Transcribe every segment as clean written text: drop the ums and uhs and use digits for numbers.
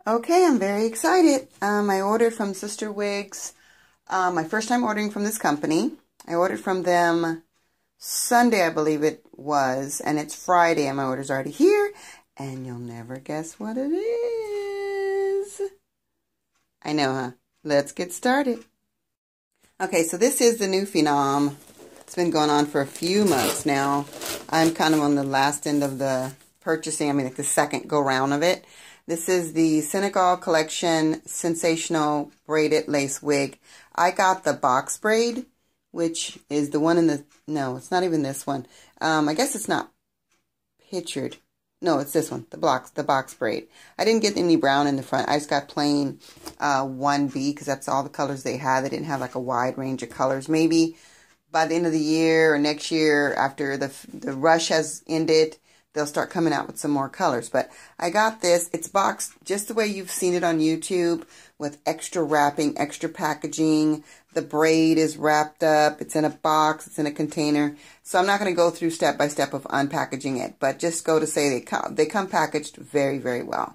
Okay, I'm very excited. I ordered from Sister Wigs. My first time ordering from this company. I ordered from them Sunday, I believe it was, and it's Friday, and my order's already here, and you'll never guess what it is. I know, huh? Let's get started. Okay, so this is the new Phenom. It's been going on for a few months now. I'm kind of on the last end of the purchasing, like the second go-round of it. This is the Senegal Collection Sensational Braided Lace Wig. I got the box braid, which is the one in the, no, it's not even this one. I guess it's not pictured. No, it's this one, the box braid. I didn't get any brown in the front. I just got plain 1B because that's all the colors they had. They didn't have like a wide range of colors. Maybe by the end of the year or next year, after the rush has ended, they'll start coming out with some more colors. But I got this. It's boxed just the way you've seen it on YouTube, with extra wrapping, extra packaging. The braid is wrapped up. It's in a box. It's in a container. So I'm not going to go through step by step of unpackaging it, but just go to say they come packaged very, very well.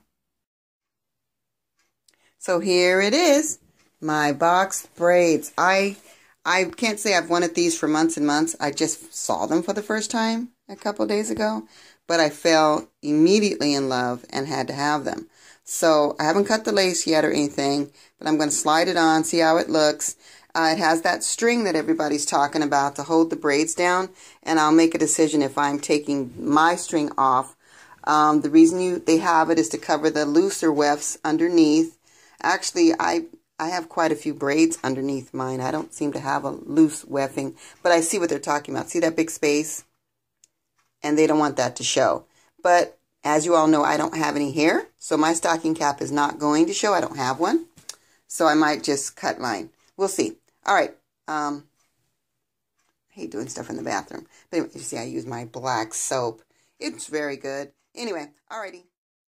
So here it is, my boxed braids. I can't say I've wanted these for months and months. I just saw them for the first time a couple days ago, but I fell immediately in love and had to have them. So I haven't cut the lace yet or anything, but I'm going to slide it on, see how it looks. It has that string that everybody's talking about to hold the braids down, and I'll make a decision if I'm taking my string off. The reason they have it is to cover the looser wefts underneath. Actually, I have quite a few braids underneath mine. I don't seem to have a loose wefting, but I see what they're talking about. See that big space? And they don't want that to show. But as you all know, I don't have any hair, so my stocking cap is not going to show. I don't have one, so I might just cut mine. We'll see. All right. I hate doing stuff in the bathroom. But anyway, you see, I use my black soap. It's very good. Anyway, alrighty.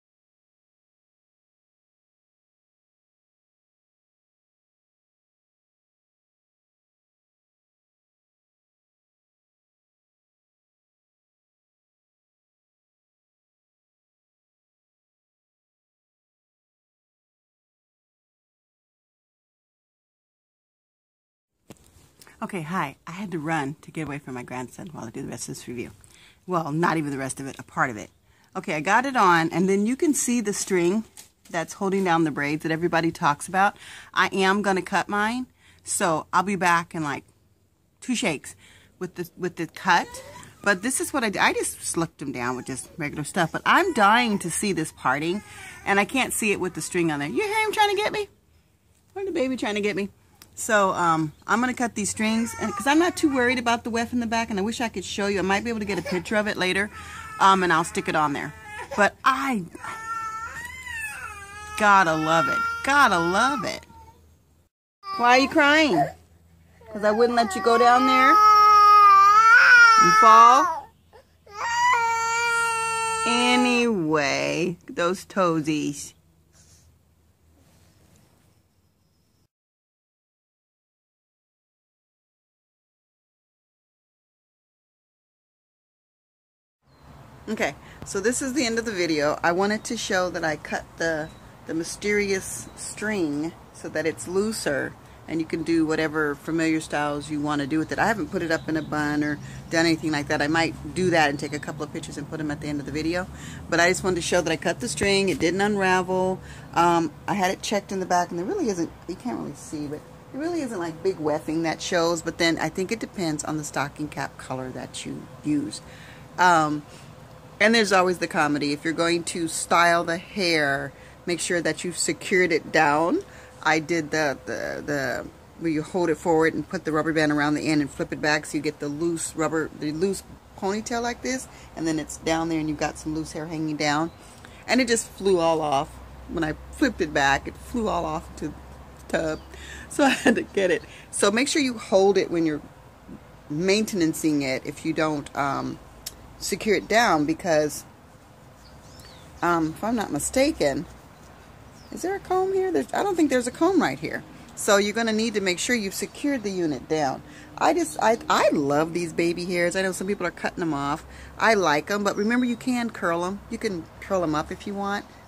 Okay, hi. I had to run to get away from my grandson while I do the rest of this review. Well, not even the rest of it, a part of it. Okay, I got it on, and then you can see the string that's holding down the braids that everybody talks about. I am going to cut mine, so I'll be back in like 2 shakes with the cut. But this is what I did. I just slicked them down with just regular stuff. But I'm dying to see this parting, and I can't see it with the string on there. You hear him trying to get me? Or the baby trying to get me? So I'm going to cut these strings because I'm not too worried about the weft in the back, and I wish I could show you. I might be able to get a picture of it later, and I'll stick it on there. But I gotta love it. Gotta love it. Why are you crying? Because I wouldn't let you go down there and fall? Anyway, those toesies. Okay, so this is the end of the video. I wanted to show that I cut the mysterious string so that it's looser and you can do whatever familiar styles you want to do with it. I haven't put it up in a bun or done anything like that. I might do that and take a couple of pictures and put them at the end of the video. But I just wanted to show that I cut the string. It didn't unravel. I had it checked in the back, and there really isn't, you can't really see, but there really isn't like big wefting that shows. But then I think it depends on the stocking cap color that you use. And there's always the comedy. If you're going to style the hair, make sure that you've secured it down. I did the where you hold it forward and put the rubber band around the end and flip it back so you get the loose ponytail like this, and then it's down there and you've got some loose hair hanging down. And it just flew all off. When I flipped it back, it flew all off to the tub. So I had to get it. So make sure you hold it when you're maintaining it if you don't secure it down, because if I'm not mistaken, is there a comb here? I don't think there's a comb right here. So you're going to need to make sure you've secured the unit down. I love these baby hairs. I know some people are cutting them off. I like them, but remember, you can curl them. You can curl them up if you want.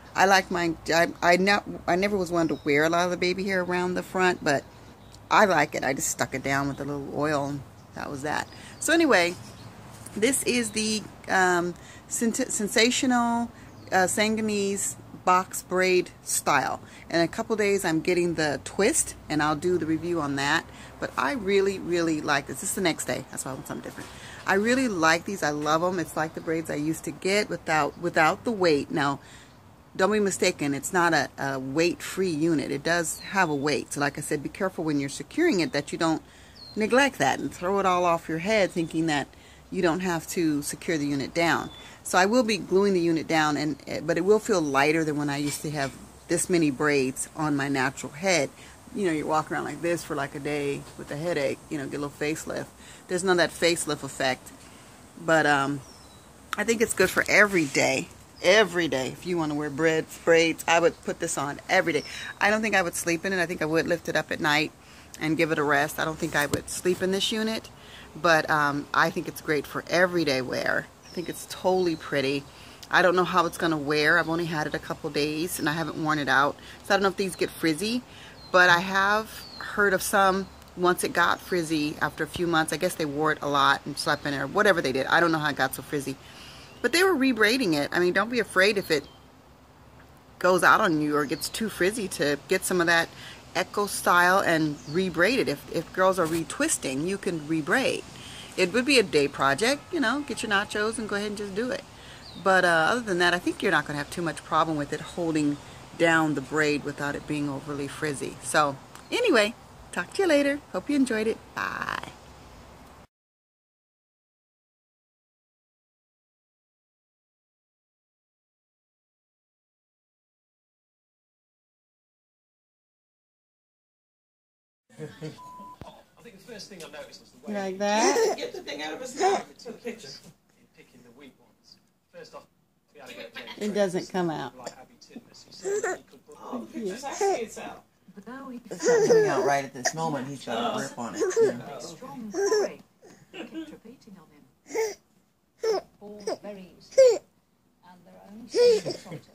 I like mine. I never was one to wear a lot of the baby hair around the front, but I like it. I just stuck it down with a little oil, and that was that. So anyway, this is the Sensational Sanganese box braid style. In a couple days I'm getting the twist, and I'll do the review on that. But I really like this. This is the next day. That's why I want something different. I really like these. I love them. It's like the braids I used to get without the weight. Now, don't be mistaken, it's not a weight-free unit. It does have a weight. So like I said, be careful when you're securing it that you don't neglect that and throw it all off your head thinking that you don't have to secure the unit down. So I will be gluing the unit down, but it will feel lighter than when I used to have this many braids on my natural head. You know, you're walking around like this for like a day with a headache, you know, get a little facelift. There's none of that facelift effect. But I think it's good for every day. Every day. If you want to wear braids, I would put this on every day. I don't think I would sleep in it. I think I would lift it up at night and give it a rest. I don't think I would sleep in this unit, but I think it's great for everyday wear. I think it's totally pretty. I don't know how it's going to wear. I've only had it a couple days and I haven't worn it out. So I don't know if these get frizzy, but I have heard of some, once it got frizzy after a few months, I guess they wore it a lot and slept in it or whatever they did. I don't know how it got so frizzy. But they were rebraiding it. I mean, don't be afraid if it goes out on you or gets too frizzy to get some of that Echo style and rebraid it. If girls are retwisting, you can rebraid. It would be a day project, you know, get your nachos and go ahead and just do it. But other than that, I think you're not going to have too much problem with it holding down the braid without it being overly frizzy. So anyway, talk to you later. Hope you enjoyed it. Bye. I think the first thing I noticed was the way Like that? Get the thing out of his mouth. took pictures in picking the weak ones. First off, we had to get It doesn't come out. like Abby Titmus, who said that he could put Oh, the picture's actually it's out. But now he It's not coming out right at this moment. He's got a grip on it. Yeah. strong quarry kept repeating on him. All very easy. And their own sense of